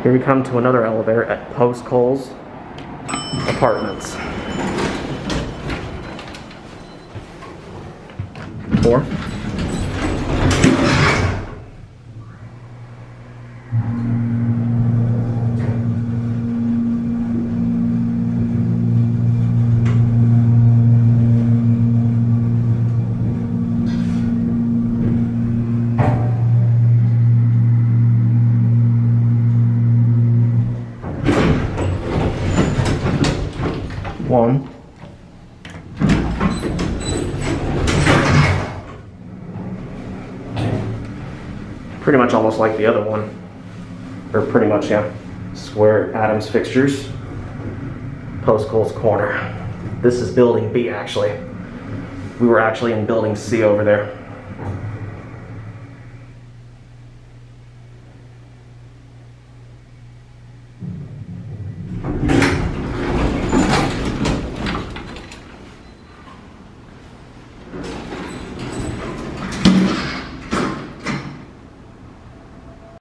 Here we come to another elevator at Post Coles Apartments. 4. One. Pretty much almost like the other one. Or pretty much, yeah. Square Adams fixtures. Post Coles corner. This is building B actually. We were actually in building C over there.